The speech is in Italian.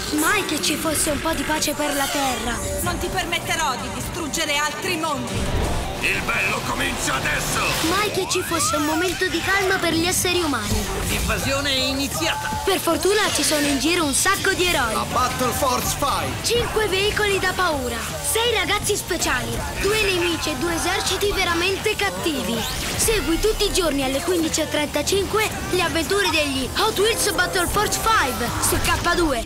Mai che ci fosse un po' di pace per la Terra. Non ti permetterò di distruggere altri mondi. Il bello comincia adesso! Mai che ci fosse un momento di calma per gli esseri umani. L'invasione è iniziata. Per fortuna ci sono in giro un sacco di eroi. La Battle Force 5. 5 veicoli da paura. 6 ragazzi speciali. 2 nemici e 2 eserciti veramente cattivi. Segui tutti i giorni alle 15:35 le avventure degli Hot Wheels Battle Force 5 su K2.